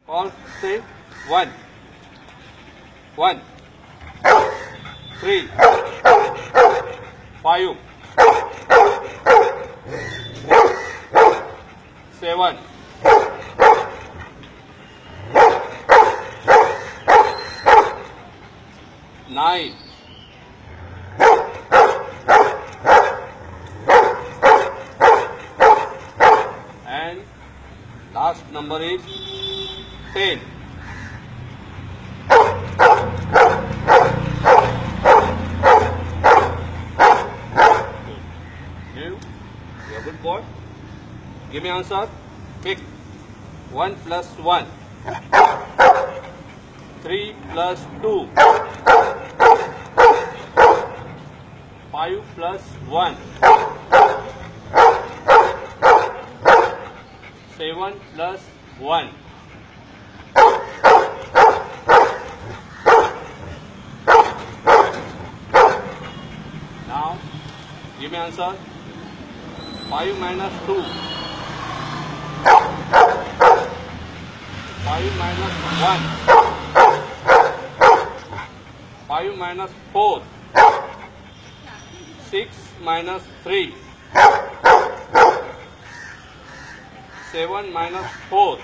All say 1, 1, 3, 5, 7, 9, and last number is 10. You're a good boy. Give me answer. Pick. 1 plus 1. 3 plus 2. 5 plus 1. 7 plus 1. Now, give me answer. 5 minus 2. 5 minus 1. 5 minus 4. 6 minus 3. 7 minus 4.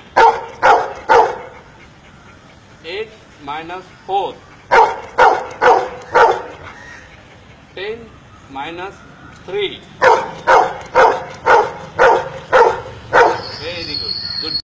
8 minus 4. 10 minus 3. Very good. Good.